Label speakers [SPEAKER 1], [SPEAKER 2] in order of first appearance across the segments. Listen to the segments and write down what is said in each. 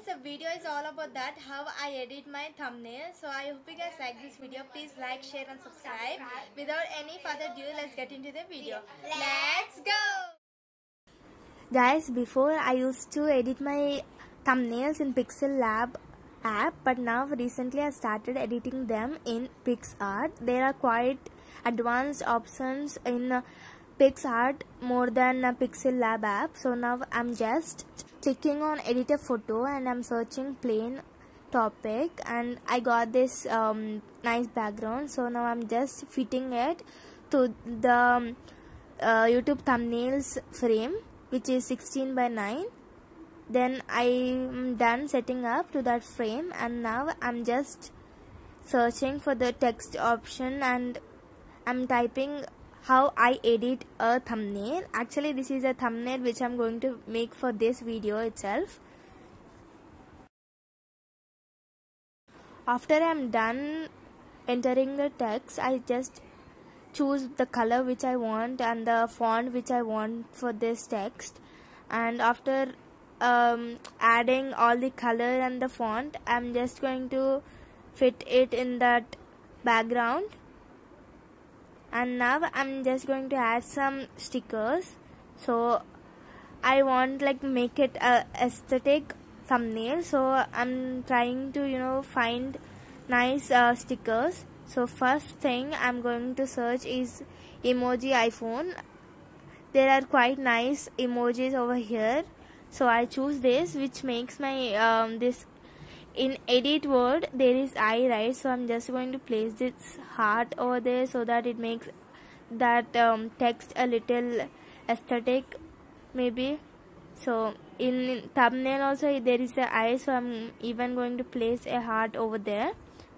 [SPEAKER 1] the video is all about that, how I edit my thumbnail. So I hope you guys like this video. Please like, share and subscribe. Without any further ado, let's get into the video. Let's go! Guys, before I used to edit my thumbnails in Pixel Lab app, but now recently I started editing them in PicsArt. There are quite advanced options in PicsArt more than Pixel Lab app. So now I'm just clicking on edit a photo and I'm searching plain topic, and I got this nice background. So now I'm just fitting it to the YouTube thumbnails frame, which is 16 by 9. Then I'm done setting up to that frame, and now I'm just searching for the text option and I'm typing how I edit a thumbnail. Actually, this is a thumbnail which I'm going to make for this video itself. After I'm done entering the text, I just choose the color which I want and the font which I want for this text, and after adding all the color and the font, I'm just going to fit it in that background. And now I'm just going to add some stickers. So I want make it a aesthetic thumbnail, so I'm trying to find nice stickers. So first thing I'm going to search is emoji iPhone. There are quite nice emojis over here, so I choose this, which makes my this in edit word there is I, right? So I'm just going to place this heart over there so that it makes that text a little aesthetic maybe. So in thumbnail also there is a I, so I'm even going to place a heart over there.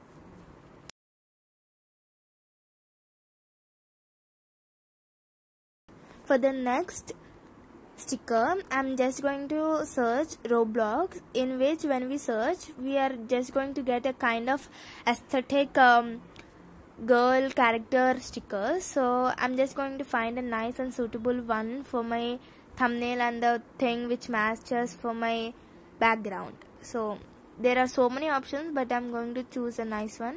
[SPEAKER 1] For the next sticker, I'm just going to search Roblox, in which when we search, we are just going to get a kind of aesthetic girl character stickers. So I'm just going to find a nice and suitable one for my thumbnail and the thing which matches for my background. So there are so many options, but I'm going to choose a nice one.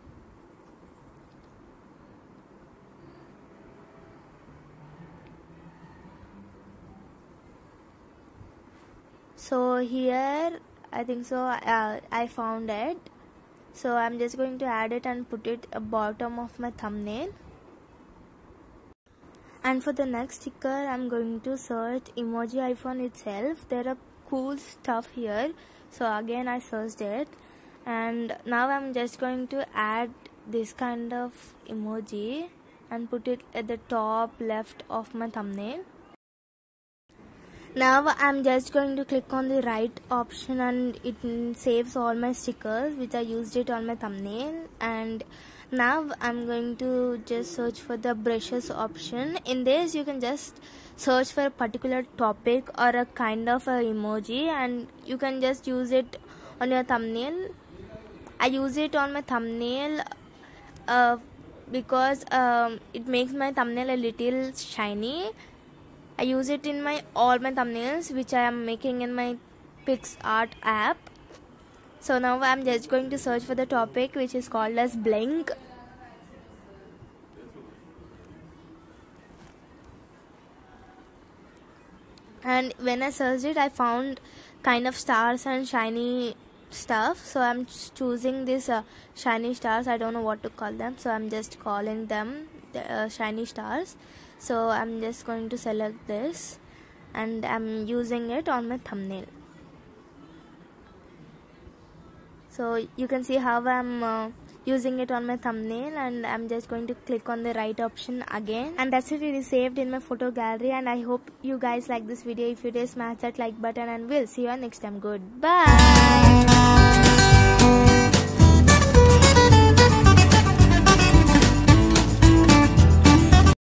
[SPEAKER 1] So here I think so I found it. So I'm just going to add it and put it at bottom of my thumbnail. And for the next sticker, I'm going to search emoji iPhone itself. There are cool stuff here, so again I searched it, and now I'm just going to add this kind of emoji and put it at the top left of my thumbnail. Now I'm just going to click on the right option, and it saves all my stickers which I used it on my thumbnail. And now I'm going to just search for the brushes option. In this you can just search for a particular topic or a kind of a emoji, and you can just use it on your thumbnail. I use it on my thumbnail because it makes my thumbnail a little shiny. I use it in all my thumbnails which I am making in my PicsArt app. So now I'm just going to search for the topic which is called as Blink. And when I searched it, I found kind of stars and shiny stuff. So I'm choosing this shiny stars. I don't know what to call them, so I'm just calling them the shiny stars. So I'm just going to select this and I'm using it on my thumbnail. So you can see how I'm using it on my thumbnail, and I'm just going to click on the right option again, and that's it. It is saved in my photo gallery, and I hope you guys like this video. If you did, smash that like button, and we'll see you next time. Goodbye.